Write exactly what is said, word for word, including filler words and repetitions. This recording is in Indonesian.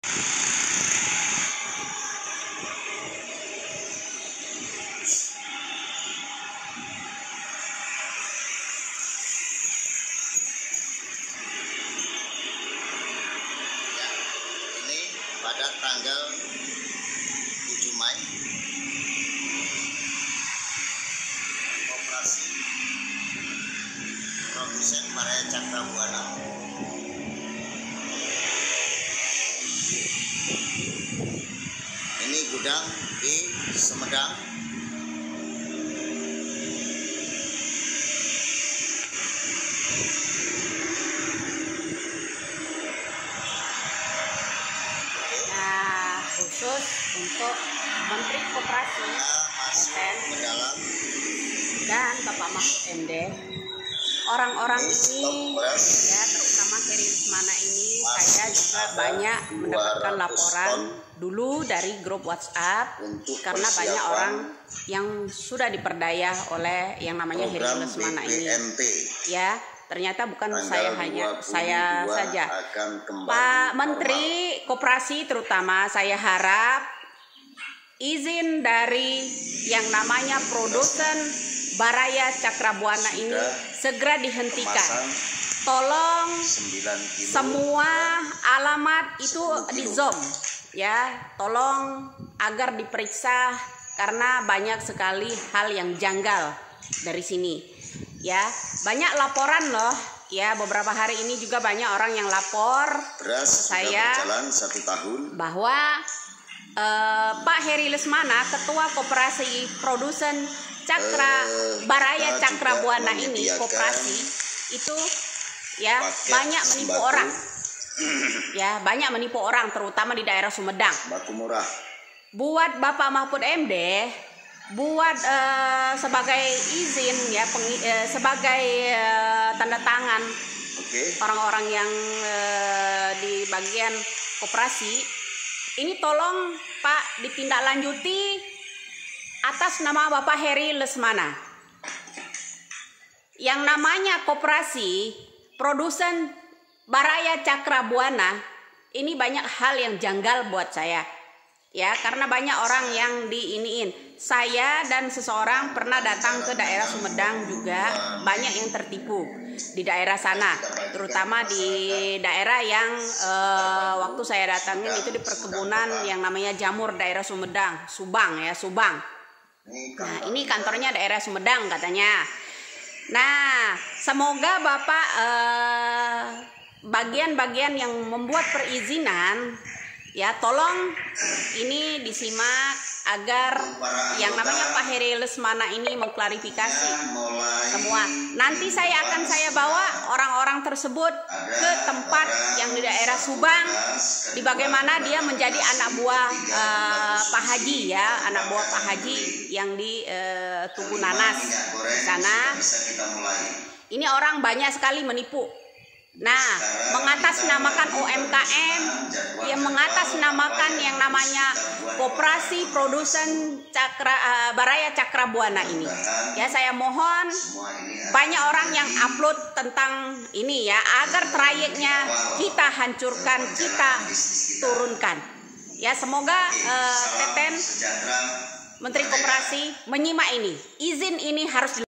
Pada tanggal tujuh Mei, Koperasi Produsen Baraya Cakra Buana ini gudang di Sumedang. Khusus untuk Menteri Koperasi dan Bapak Mahfud M D, orang-orang ini ya, terutama Heri Lesmana ini, saya juga banyak mendapatkan laporan dulu dari grup WhatsApp karena banyak orang yang sudah diperdaya oleh yang namanya Heri Lesmana ini. Ya, ternyata bukan saya hanya saya saja. Pak Menteri Koperasi terutama, saya harap izin dari yang namanya produsen Baraya Cakra Buana ini segera dihentikan. Tolong semua alamat itu di zoom ya, tolong agar diperiksa karena banyak sekali hal yang janggal dari sini. Ya, banyak laporan loh. Ya, beberapa hari ini juga banyak orang yang lapor Beras saya berjalan satu tahun bahwa eh, Pak Heri Lesmana, Ketua Koperasi Produsen Cakra eh, Baraya Cakra Buana ini, koperasi itu ya banyak menipu sembako. orang. Ya, banyak menipu orang terutama di daerah Sumedang. Baku murah. Buat Bapak Mahfud M D, buat uh, sebagai izin ya, peng, uh, sebagai uh, tanda tangan orang-orang okay. yang uh, di bagian koperasi ini, tolong Pak ditindaklanjuti atas nama Bapak Heri Lesmana. Yang namanya Koperasi Produsen Baraya Cakra Buana ini banyak hal yang janggal buat saya. Ya, karena banyak orang yang diiniin. Saya dan seseorang pernah datang ke daerah Sumedang juga, banyak yang tertipu di daerah sana, terutama di daerah yang eh, waktu saya datangin itu di perkebunan yang namanya jamur daerah Sumedang, Subang ya, Subang. Nah, ini kantornya daerah Sumedang katanya. Nah, semoga Bapak bagian-bagian eh, yang membuat perizinan ya, tolong ini disimak agar yang namanya Pak Heri Lesmana ini mengklarifikasi semua. Nanti saya akan saya bawa orang-orang tersebut ke tempat yang di daerah Subang, di bagaimana dia menjadi anak buah uh, Pak Haji ya, anak buah Pak Haji yang di uh, Tugu Nanas di sana. Ini orang banyak sekali menipu. Nah, mengatasnamakan U M K M, yang mengatasnamakan yang namanya Koperasi Produsen Cakra uh, Baraya Cakra Buana ini. Ya, saya mohon banyak orang yang upload tentang ini ya, agar trayeknya kita hancurkan, kita turunkan. Ya, semoga uh, Teten Menteri Koperasi menyimak ini. Izin ini harus